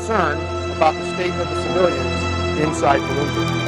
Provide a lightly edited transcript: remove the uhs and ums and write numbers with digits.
concern about the state of the civilians inside Burundi.